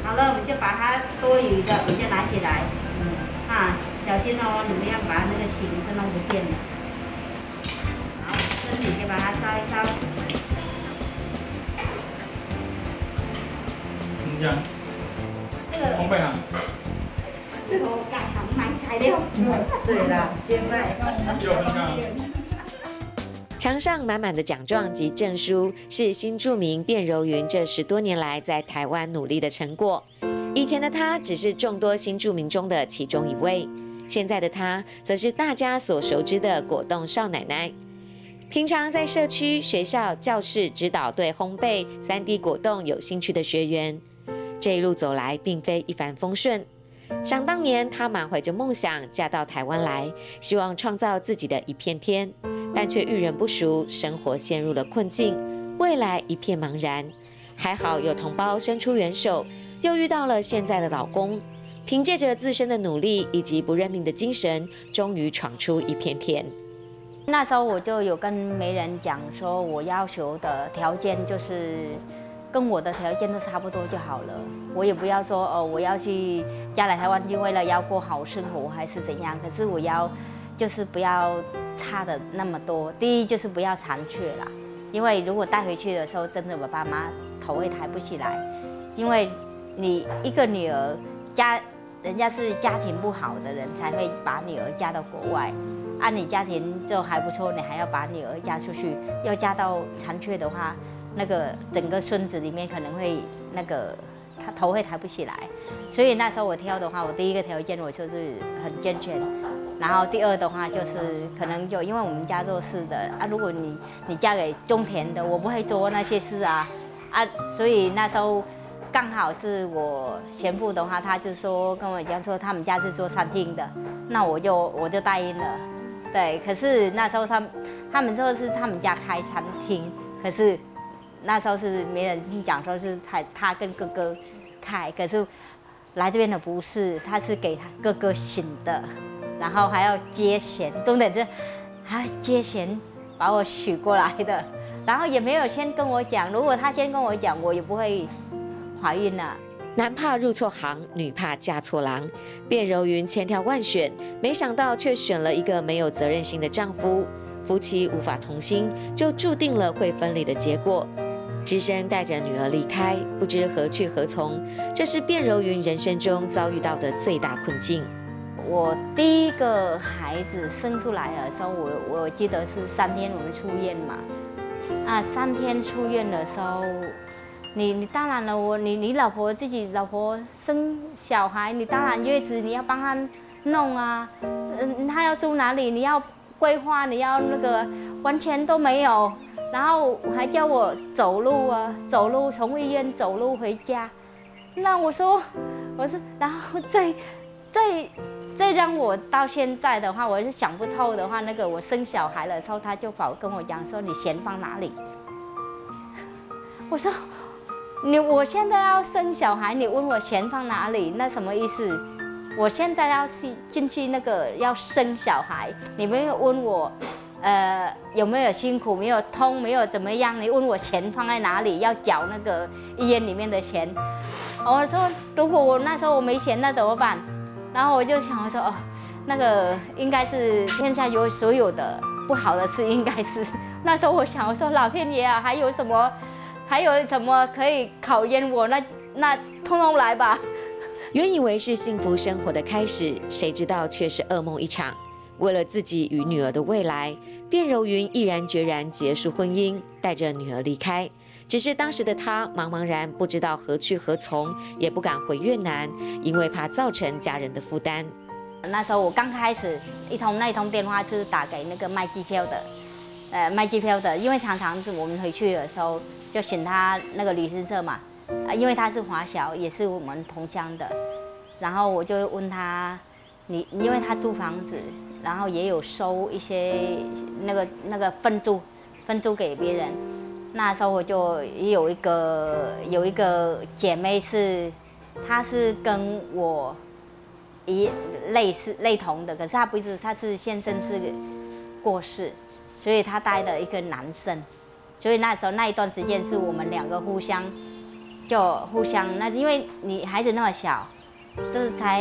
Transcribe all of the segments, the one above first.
好了，我们就把它多余的，我们就拿起来。啊，小心哦，你们要把那个形都弄不见了。好，身体就把它烧一烧。 这样。 这个烘焙行。 我改行买材料。对啦，先卖。 有分享。 墙上满满的奖状及证书，是新住民卞柔云这10多年来在台湾努力的成果。以前的她只是众多新住民中的其中一位，现在的她则是大家所熟知的果冻少奶奶。平常在社区、学校、教室指导对烘焙、3D 果冻有兴趣的学员。这一路走来，并非一帆风顺。想当年，她满怀着梦想嫁到台湾来，希望创造自己的一片天。但却遇人不淑，生活陷入了困境，未来一片茫然。还好有同胞伸出援手，又遇到了现在的老公，凭借着自身的努力以及不认命的精神，终于闯出一片天。 那时候我就有跟媒人讲说，我要求的条件就是跟我的条件都差不多就好了，我也不要说我要去嫁来台湾就为了要过好生活还是怎样，可是我要就是不要差的那么多。第一就是不要残缺啦，因为如果带回去的时候，真的我爸妈头会抬不起来，因为你一个女儿人家是家庭不好的人才会把女儿嫁到国外，按你家庭就还不错，你还要把女儿嫁出去，要嫁到残缺的话，那个整个村子里面可能会那个他头会抬不起来。所以那时候我挑的话，我第一个条件我就是很健全。然后第二的话就是可能就因为我们家做事的啊，如果你嫁给种田的，我不会做那些事啊，所以那时候刚好是我前夫的话，他就说跟我讲说他们家是做餐厅的，那我就答应了，对。可是那时候他们说是他们家开餐厅，可是那时候是没人讲说是他跟哥哥开，可是来这边的不是，他是给他哥哥请的。然后还要接弦，重点是还要接弦把我娶过来的，然后也没有先跟我讲，如果他先跟我讲，我也不会怀孕了。 男怕入错行，女怕嫁错郎。卞柔云千挑万选，没想到却选了一个没有责任心的丈夫，夫妻无法同心，就注定了会分离的结果。只身带着女儿离开，不知何去何从，这是卞柔云人生中遭遇到的最大困境。 我第一个孩子生出来的时候，我记得是3天我们出院嘛，3天出院的时候，你当然了，你老婆自己老婆生小孩，你当然月子你要帮她弄啊，她要住哪里你要规划，你要那个完全都没有，然后还叫我走路啊，走路从医院走路回家，那我说，然后再让我到现在的话，我是想不透的话，那个我生小孩的时候，他就跑跟我讲说：“你钱放哪里？”我说：“我现在要生小孩，你问我钱放哪里，那什么意思？我现在要进去那个要生小孩，你没有问我，有没有辛苦，没有痛，没有怎么样？你问我钱放在哪里？要缴那个医院里面的钱。”我说：“如果我那时候我没钱，那怎么办？”然后我就想说，那个应该是天下有所有的不好的事，应该是那时候我想说，老天爷啊，还有什么可以考验我？那通通来吧。 原以为是幸福生活的开始，谁知道却是噩梦一场。为了自己与女儿的未来，卞柔云毅然决然结束婚姻，带着女儿离开。只是当时的她茫茫然不知道何去何从，也不敢回越南，因为怕造成家人的负担。 那时候我刚开始那一通电话是打给那个卖机票的，因为常常是我们回去的时候就请他那个旅行社嘛，因为他是华侨，也是我们同乡的，然后我就问他，因为他租房子，然后也有收一些那个分租给别人。那时候我就有一个姐妹她是跟我类同的，可是她不是，她是先生是过世，所以她带了一个男生，所以那时候那一段时间是我们2个互相就互相那因为你孩子那么小，就是才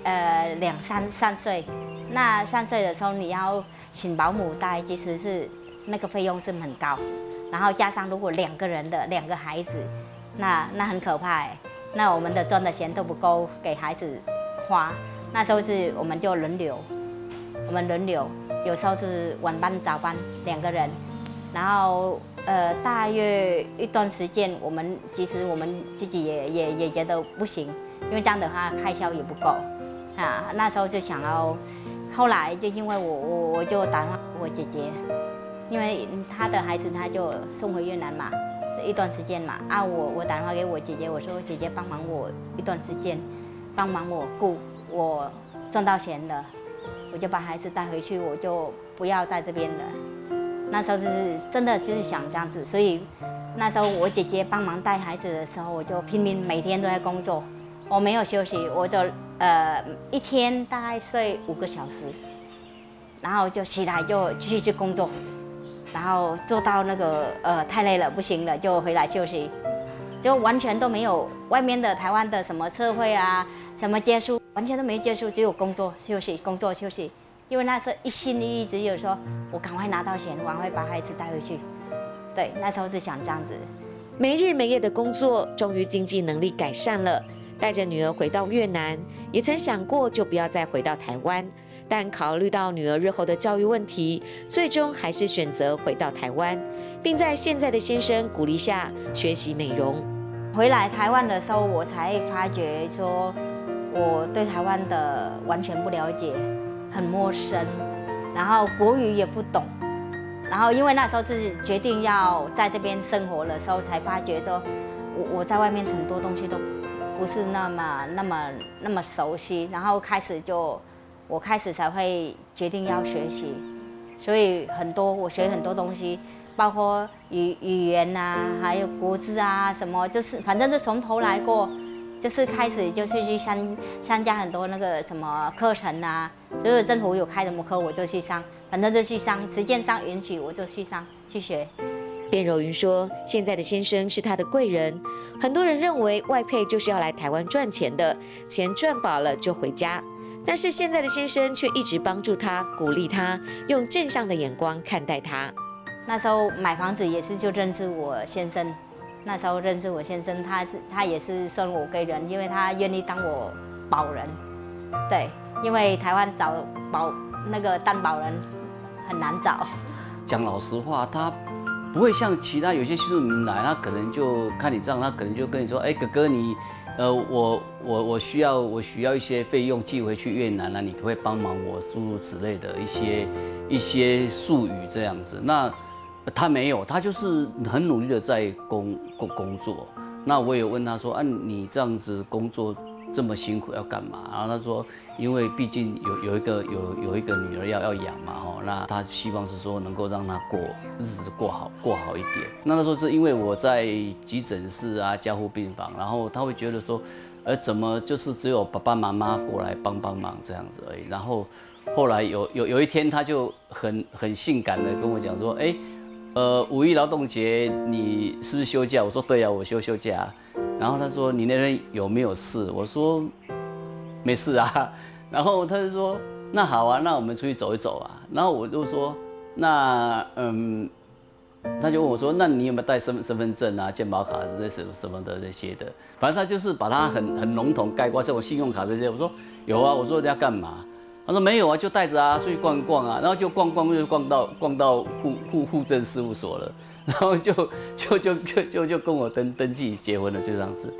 3岁，那3岁的时候你要请保姆带，其实是那个费用是很高，然后加上如果2个人的2个孩子，那很可怕哎，那我们的赚的钱都不够给孩子花，那时候我们就轮流，有时候是晚班早班2个人，然后大约一段时间，其实我们自己也觉得不行，因为这样的话开销也不够啊。那时候就想要，后来就因为我就打电话给我姐姐，因为她的孩子她就送回越南嘛，一段时间嘛啊，我打电话给我姐姐，我说姐姐帮忙我一段时间，帮忙我顾，我赚到钱了，我就把孩子带回去，我就不要在这边了。那时候就是真的就是想这样子，所以那时候我姐姐帮忙带孩子的时候，我就拼命每天都在工作，我没有休息，我就一天大概睡5个小时，然后就起来就继续去工作，然后做到那个太累了不行了就回来休息，就完全都没有外面的台湾的什么社会啊什么接触，完全都没接触，只有工作休息工作休息。因为那时候一心一意只有说，我赶快拿到钱，赶快把孩子带回去。对，那时候是想这样子。 没日没夜的工作，终于经济能力改善了，带着女儿回到越南，也曾想过就不要再回到台湾，但考虑到女儿日后的教育问题，最终还是选择回到台湾，并在现在的先生鼓励下学习美容。 回来台湾的时候，我才发觉说，我对台湾的完全不了解。很陌生，然后国语也不懂，然后因为那时候是决定要在这边生活的时候，才发觉说，我在外面很多东西都不是那么熟悉，然后我开始才会决定要学习，所以我学很多东西，包括语言啊，还有国字啊什么，就是反正是从头来过。就是开始就是去参加很多那个什么课程啊，就是政府有开什么课我就去上，反正就去上，时间上允许我就去上去学。 卞柔云说，现在的先生是她的贵人，很多人认为外配就是要来台湾赚钱的，钱赚饱了就回家，但是现在的先生却一直帮助她，鼓励她，用正向的眼光看待她。 那时候买房子也是就认识我先生。那时候认识我先生，他也是算我贵人，因为他愿意当我保人。对，因为台湾找那个担保人很难找。 讲老实话，他不会像其他有些新住民来，他可能就看你这样，他可能就跟你说，哥哥你，我需要一些费用寄回去越南了，你可不可以帮忙我诸如此类的一些术语这样子。那他没有，他就是很努力的在工作。那我也问他说，你这样子工作这么辛苦要干嘛？然后他说，因为毕竟有一个女儿要养嘛，那他希望是说能够让她日子过好一点。那时候是因为我在急诊室啊、加护病房，然后他会觉得说，怎么就是只有爸爸妈妈过来帮忙这样子而已。然后后来有一天，他就很性感的跟我讲说，5一劳动节你是不是休假？我说对呀，我休假。然后他说你那边有没有事？我说没事啊。然后他就说那好啊，那我们出去走一走啊。然后我就说那他就问我说那你有没有带身份证啊、健保卡这些什么的这些的？反正他就是把它很笼统概括，像我信用卡这些。我说有啊，我说要干嘛？他说没有啊，就带着啊，出去逛逛啊，然后就逛到户政事务所了，然后就跟我登记结婚了，就这样子。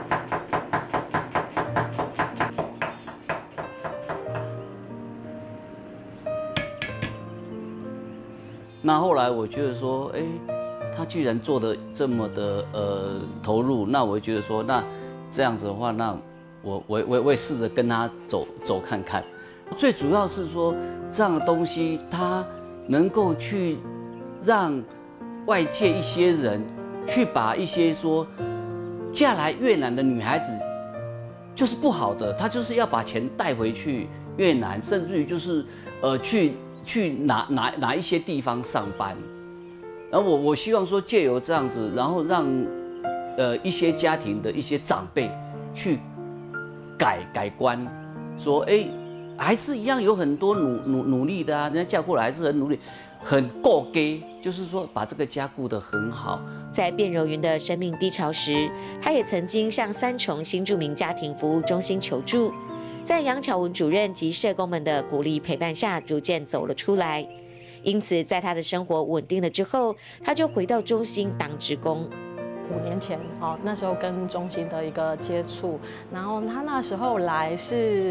那后来我觉得说，他居然做得这么的投入，那我就觉得说，那这样子的话，那我也试着跟他走看看。最主要是说，这样的东西它能够去让外界一些人去把一些说嫁来越南的女孩子就是不好的，她就是要把钱带回去越南，甚至于就是去哪一些地方上班。然后我希望说借由这样子，然后一些家庭的一些长辈去改观，说还是一样有很多努力的啊，人家嫁过来还是很努力，很顾家，就是说把这个家顾得很好。 在卞柔云的生命低潮时，她也曾经向3重新住民家庭服务中心求助，在杨巧文主任及社工们的鼓励陪伴下，逐渐走了出来。因此，在她的生活稳定了之后，她就回到中心当职工。 5年前那时候跟中心的一个接触，然后他那时候来是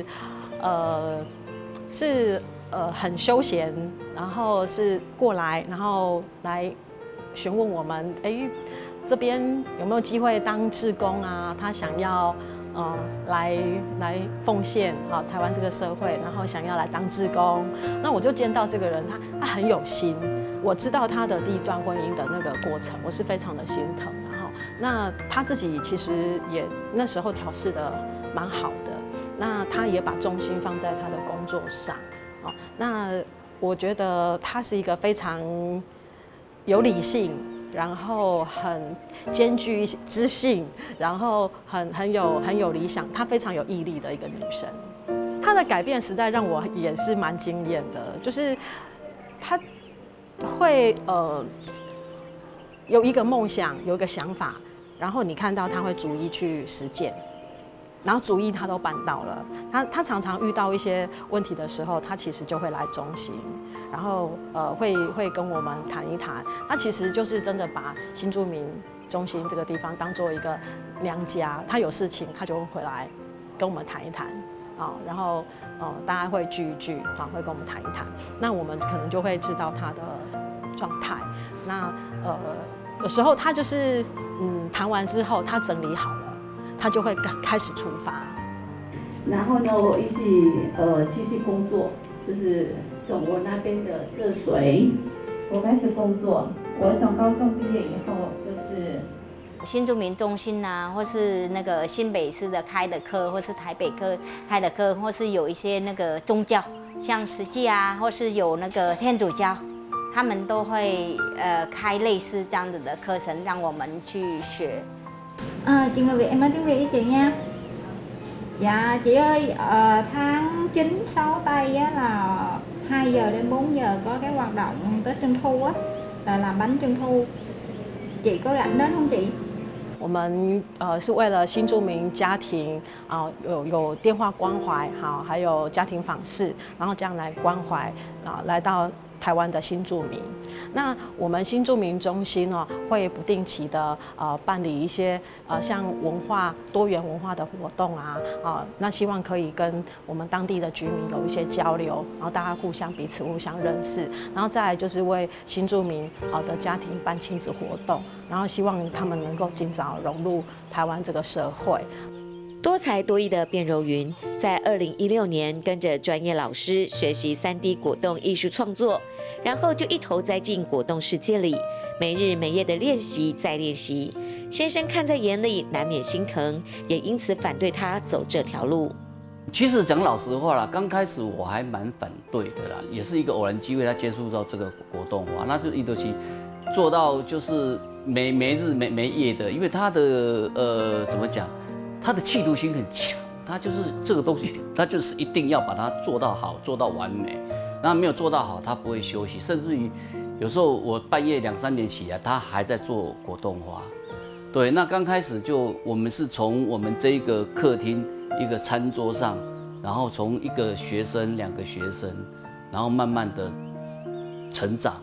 很休闲，然后是过来，然后来询问我们，这边有没有机会当志工啊？他想要来奉献台湾这个社会，然后想要来当志工。那我就见到这个人，他很有心。我知道他的第一段婚姻的那个过程，我是非常的心疼。然后，那他自己其实也那时候调试的蛮好的。那他也把重心放在他的工作上。那我觉得他是一个非常有理性，然后很兼具知性，然后很有理想，她非常有毅力的一个女生。她的改变实在让我也是蛮惊艳的，就是她会有一个梦想，有一个想法，然后你看到她会逐一去实践。然后主意他都办到了，他常常遇到一些问题的时候，他其实就会来中心，然后会跟我们谈一谈。他其实就是真的把新住民中心这个地方当做一个娘家，他有事情他就会回来跟我们谈一谈然后大家会聚一聚会跟我们谈一谈。那我们可能就会知道他的状态。那有时候他就是谈完之后，他整理好了。他就会开始出发， 然后呢，我一起继续工作，就是从我那边的涉水，我开始工作。我从高中毕业以后，就是新住民中心啊，或是那个新北市的开的课，或是台北课开的课，或是有一些那个宗教，像实际啊，或是有那个天主教，他们都会开类似这样子的课程，让我们去学。 Chị người Việt, em nói tiếng Việt với chị nha. Dạ chị ơi, tháng 9, 6 Tây á, là 2 giờ đến 4 giờ có cái hoạt động Tết Trung Thu á, là làm bánh Trung Thu. Chị có rảnh đến không chị? 我们是为了新住民家庭有电话关怀还有家庭访视，然后这样来关怀来到台湾的新住民。那我们新住民中心会不定期的办理一些像多元文化的活动那希望可以跟我们当地的居民有一些交流，然后大家彼此互相认识，然后再来就是为新住民的家庭办亲子活动，然后希望他们能够尽早融入台湾这个社会。 多才多艺的卞柔云，在2016年跟着专业老师学习3D 果冻艺术创作，然后就一头栽进果冻世界里，没日没夜的练习再练习。先生看在眼里，难免心疼，也因此反对他走这条路。 其实讲老实话啦，刚开始我还蛮反对的啦，也是一个偶然机会，他接触到这个果冻花，那就一头期做到就是没日没夜的，因为他的怎么讲？他的企图心很强，他就是这个东西，他就是一定要把它做到好，做到完美。那没有做到好，他不会休息，甚至于有时候我半夜2、3点起来，他还在做果冻花。对，那刚开始我们是从我们这一个客厅一个餐桌上，然后从1个学生、2个学生，然后慢慢的成长。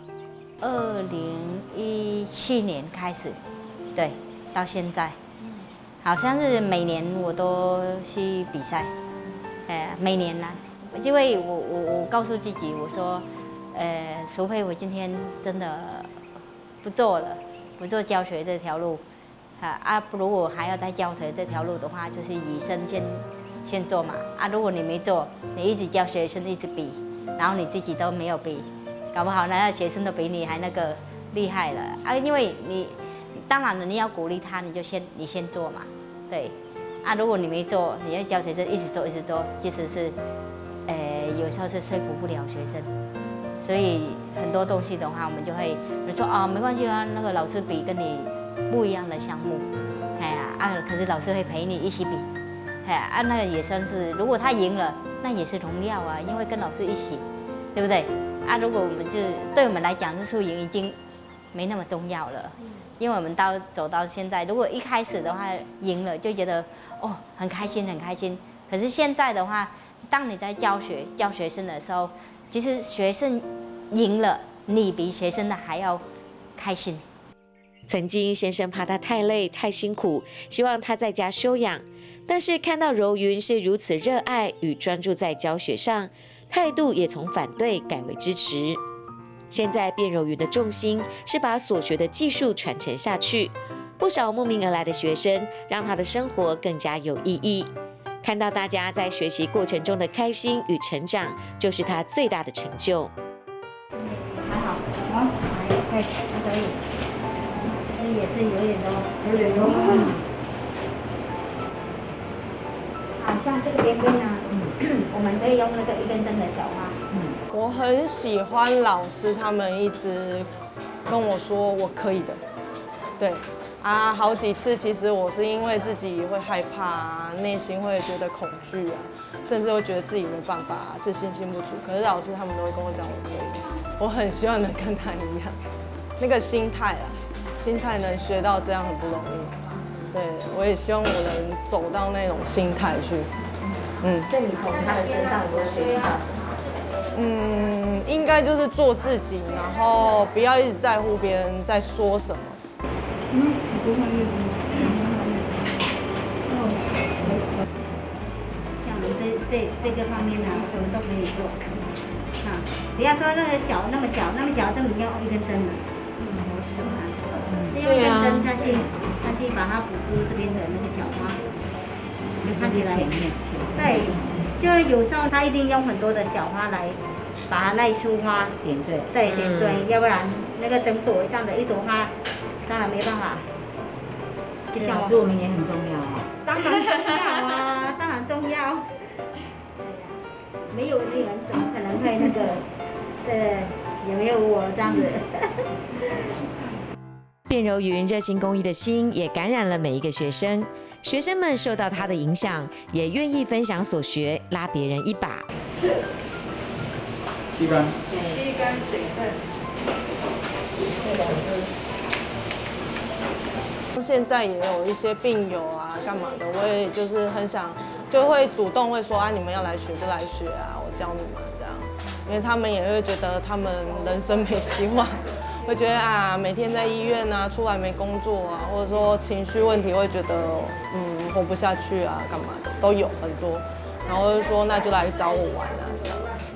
2017年开始，对，到现在。好像是每年我都去比赛，每年呢，因为我告诉自己，我说，除非我今天真的不做了，不做教学这条路，如果还要在教学这条路的话，就是以身先做嘛，如果你没做，你一直教学生一直比，然后你自己都没有比，搞不好那学生都比你还那个厉害了因为你。当然了，你要鼓励他，你先做嘛，对，如果你没做，你要教学生一直做，其实是，有时候是说服不了学生，所以很多东西的话，我们就会说没关系啊，那个老师比跟你不一样的项目， 啊，可是老师会陪你一起比，啊，那个也算是，如果他赢了，那也是荣耀啊，因为跟老师一起，对不对？啊，如果我们对我们来讲，输赢已经没那么重要了，因为我们走到现在，如果一开始的话赢了，就觉得哦很开心很开心。可是现在的话，当你在教学生的时候，其实学生赢了，你比学生的还要开心。 曾经先生怕他太累太辛苦，希望他在家休养，但是看到柔云是如此热爱与专注在教学上，态度也从反对改为支持。现在卞柔云的重心是把所学的技术传承下去，不少慕名而来的学生让他的生活更加有意义。看到大家在学习过程中的开心与成长，就是他最大的成就。 还好，好，还可以，这也是有点多。好像这个边边呢，我们可以用那个一根针的小花。 我很喜欢老师他们一直跟我说我可以的，对啊，好几次其实我是因为自己会害怕啊，内心会觉得恐惧啊，甚至会觉得自己没办法啊，自信心不足。可是老师他们都会跟我讲我可以，我很希望能跟他一样，那个心态啊，心态能学到这样很不容易。对，我也希望我能走到那种心态去。 所以你从他的身上有没有学习到什么？ 应该就是做自己，然后不要一直在乎别人在说什么。 像我们这个方面呢，什么都可以做。啊，不要说那个那么小都已经要一根针了。好手啊！用一根针下去把它补出这边的那个小花，看起来对，就有时候他一定用很多的小花来把它那一束花点缀，对，点缀，要不然那个整朵这样的一朵花，当然没办法。就像我们也很重要啊。 当然重要啊，当然重要。没有你们怎么可能会那个，也没有我这样子。 卞柔云热心公益的心也感染了每一个学生，学生们受到他的影响，也愿意分享所学，拉别人一把。 吸干水分。现在也有一些病友啊，干嘛的，我也就是很想，就会主动会说啊，你们要来学就来学啊，我教你们这样，因为他们也会觉得他们人生没希望。会觉得啊，每天在医院啊，出来没工作啊，或者说情绪问题，会觉得活不下去啊，干嘛的都有很多，然后就说那就来找我玩啊，这样。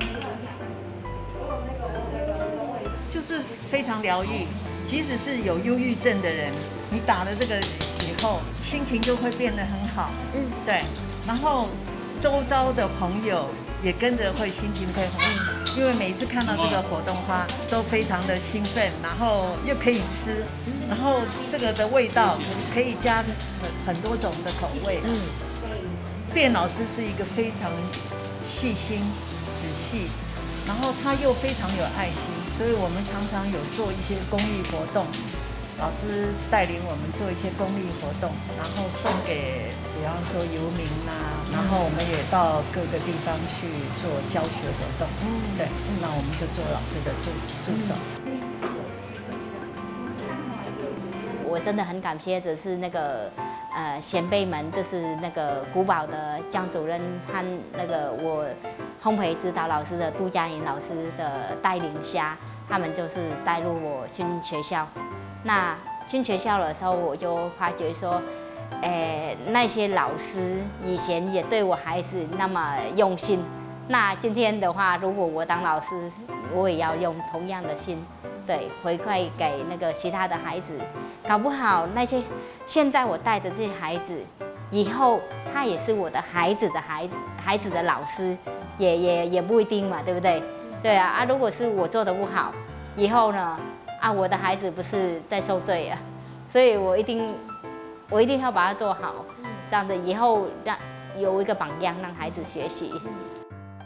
就是非常疗愈，即使是有忧郁症的人，你打了这个以后，心情就会变得很好，对，然后周遭的朋友也跟着会心情会很好。因为每一次看到这个活动花都非常的兴奋，然后又可以吃，然后这个的味道可以加很多种的口味。卞老师是一个非常细心、仔细，然后他又非常有爱心，所以我们常常有做一些公益活动。老师带领我们做一些公益活动，然后送给，比方说游民啦，然后我们也到各个地方去做教学活动。对，那我们就做老师的助手。 我真的很感谢的是那个前辈们，就是那个古堡的江主任和那个我烘焙指导老师的杜佳颖老师的带领下，他们就是带入我进学校。那进学校的时候，我就发觉说，那些老师以前也对我孩子那么用心，那今天的话，如果我当老师，我也要用同样的心，对，回馈给那个其他的孩子。搞不好那些现在我带的这些孩子，以后他也是我的孩子的老师，也不一定嘛，对不对？对啊，如果是我做的不好，以后呢？我的孩子不是在受罪啊，所以我一定要把它做好，这样子以后让有一个榜样让孩子学习。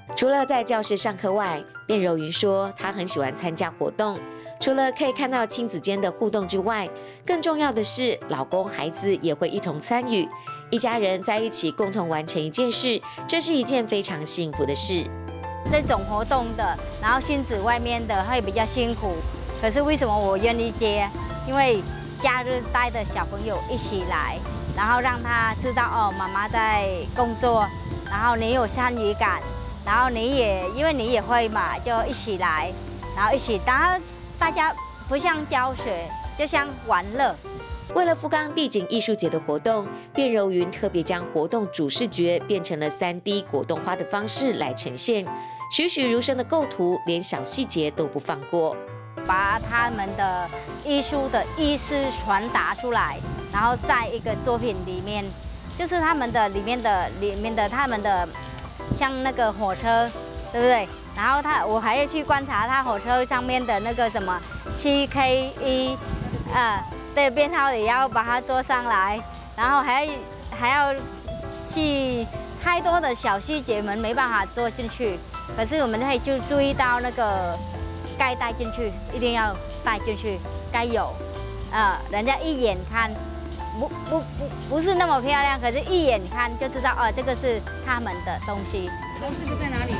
除了在教室上课外，卞柔云说她很喜欢参加活动。除了可以看到亲子间的互动之外，更重要的是，老公、孩子也会一同参与，一家人在一起共同完成一件事，这是一件非常幸福的事。 这种活动的，然后亲子外面的会比较辛苦，可是为什么我愿意接？因为假日带着小朋友一起来，然后让他知道哦，妈妈在工作，然后你有参与感，然后你也因为你也会嘛，就一起来，然后一起，然后大家不像教学，就像玩乐。 为了富冈地景艺术节的活动，卞柔云特别将活动主视觉变成了3D 果冻花的方式来呈现，栩栩如生的构图，连小细节都不放过， 把他们的艺术的意思传达出来，然后在一个作品里面，就是他们的里面的他们的像那个火车，对不对？然后我还要去观察他火车上面的那个什么 CK1，对，编号也要把它做上来，然后还要去太多的小细节们没办法做进去，可是我们可以就注意到那个该带进去，一定要带进去，该有，人家一眼看不是那么漂亮，可是一眼看就知道哦，这个是他们的东西。 这个在哪里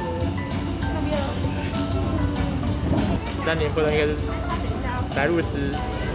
？3年不能应该是来路斯。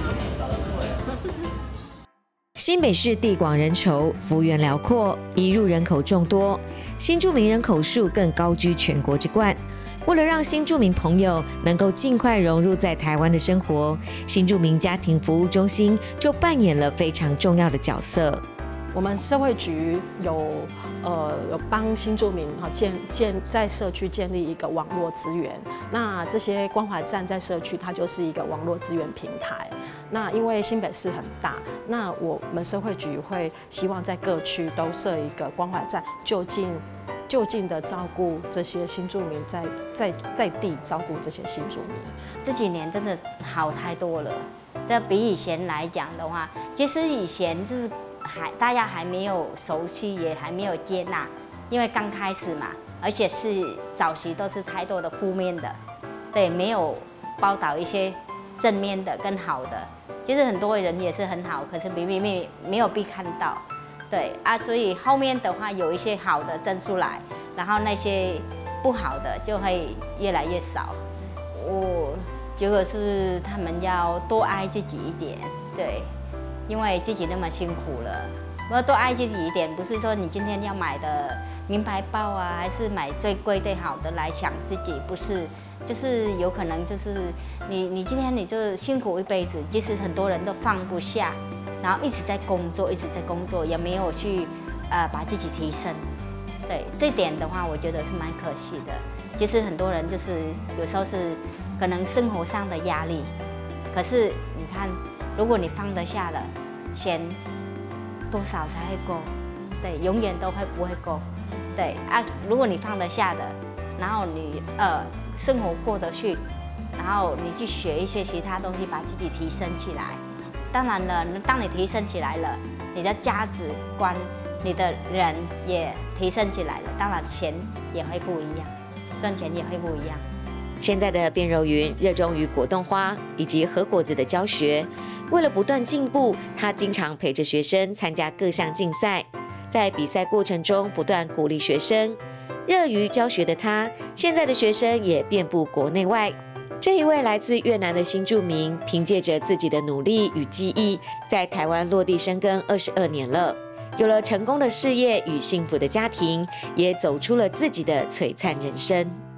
新北市地广人稠，幅员辽阔，移入人口众多，新住民人口数更高居全国之冠。为了让新住民朋友能够尽快融入在台湾的生活，新住民家庭服务中心就扮演了非常重要的角色。 我们社会局有帮新住民在社区建立一个网络资源。那这些关怀站在社区，它就是一个网络资源平台。那因为新北市很大，那我们社会局会希望在各区都设一个关怀站，就近的照顾这些新住民，在地照顾这些新住民。 这几年真的好太多了，这比以前来讲的话，其实以前就是大家还没有熟悉，也还没有接纳，因为刚开始嘛，而且是早期都是太多的负面的，对，没有报道一些正面的更好的。其实很多人也是很好，可是没有被看到，对啊，所以后面的话有一些好的增出来，然后那些不好的就会越来越少。我觉得是他们要多爱自己一点，对。因为自己那么辛苦了，我要多爱自己一点。不是说你今天要买的名牌包啊，还是买最贵最好的来想自己，不是，就是有可能就是你今天你就辛苦一辈子，其实很多人都放不下，然后一直在工作，也没有去把自己提升。对这点的话，我觉得是蛮可惜的。其实很多人就是有时候是可能生活上的压力，可是你看。如果你放得下了，钱多少才会够？对，永远都会不会够？对啊，如果你放得下的，然后你生活过得去，然后你去学一些其他东西，把自己提升起来。当然了，当你提升起来了，你的价值观、你的人也提升起来了，当然钱也会不一样，赚钱也会不一样。 现在的卞柔云热衷于果冻花以及和果子的教学。为了不断进步，他经常陪着学生参加各项竞赛，在比赛过程中不断鼓励学生。热于教学的他，现在的学生也遍布国内外。这一位来自越南的新住民，凭借着自己的努力与技艺，在台湾落地生根22年了，有了成功的事业与幸福的家庭，也走出了自己的璀璨人生。